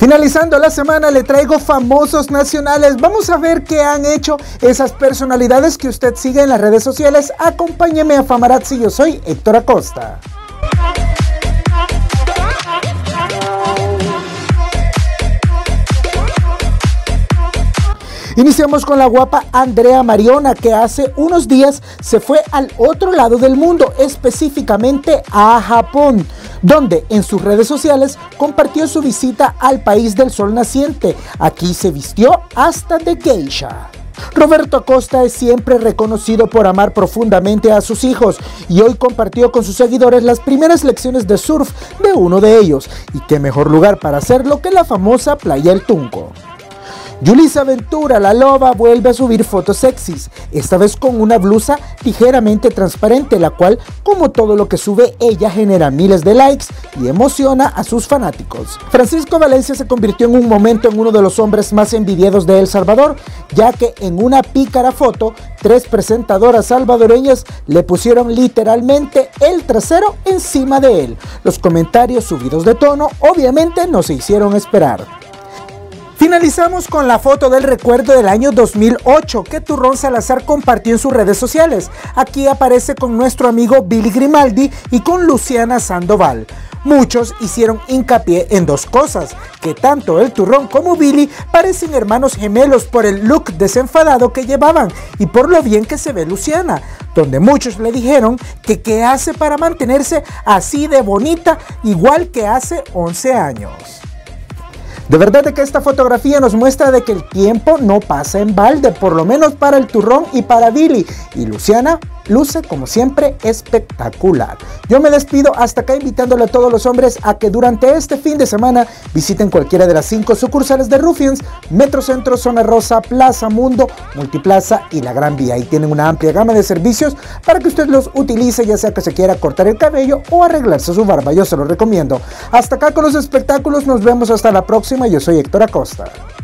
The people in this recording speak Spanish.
Finalizando la semana le traigo famosos nacionales. Vamos a ver qué han hecho esas personalidades que usted sigue en las redes sociales. Acompáñeme a Famarazzi, yo soy Héctor Acosta. Iniciamos con la guapa Andrea Mariona, que hace unos días se fue al otro lado del mundo, específicamente a Japón, donde en sus redes sociales compartió su visita al país del sol naciente. Aquí se vistió hasta de geisha. Roberto Acosta es siempre reconocido por amar profundamente a sus hijos y hoy compartió con sus seguidores las primeras lecciones de surf de uno de ellos. Y qué mejor lugar para hacerlo que la famosa Playa El Tunco. Yulisa Ventura, la loba, vuelve a subir fotos sexys, esta vez con una blusa ligeramente transparente, la cual, como todo lo que sube ella, genera miles de likes y emociona a sus fanáticos. Francisco Valencia se convirtió en un momento en uno de los hombres más envidiados de El Salvador, ya que en una pícara foto, 3 presentadoras salvadoreñas le pusieron literalmente el trasero encima de él. Los comentarios subidos de tono obviamente no se hicieron esperar. Finalizamos con la foto del recuerdo del año 2008 que Turrón Salazar compartió en sus redes sociales. Aquí aparece con nuestro amigo Billy Grimaldi y con Luciana Sandoval. Muchos hicieron hincapié en dos cosas, que tanto el Turrón como Billy parecen hermanos gemelos por el look desenfadado que llevaban y por lo bien que se ve Luciana, donde muchos le dijeron que qué hace para mantenerse así de bonita igual que hace 11 años. De verdad que esta fotografía nos muestra de que el tiempo no pasa en balde, por lo menos para el Turrón y para Billy. Y Luciana luce como siempre espectacular. Yo me despido hasta acá invitándole a todos los hombres a que durante este fin de semana visiten cualquiera de las 5 sucursales de Ruffians, Metrocentro, Zona Rosa, Plaza Mundo, Multiplaza y La Gran Vía. Ahí tienen una amplia gama de servicios para que usted los utilice, ya sea que se quiera cortar el cabello o arreglarse su barba. Yo se lo recomiendo. Hasta acá con los espectáculos, nos vemos hasta la próxima. Yo soy Héctor Acosta.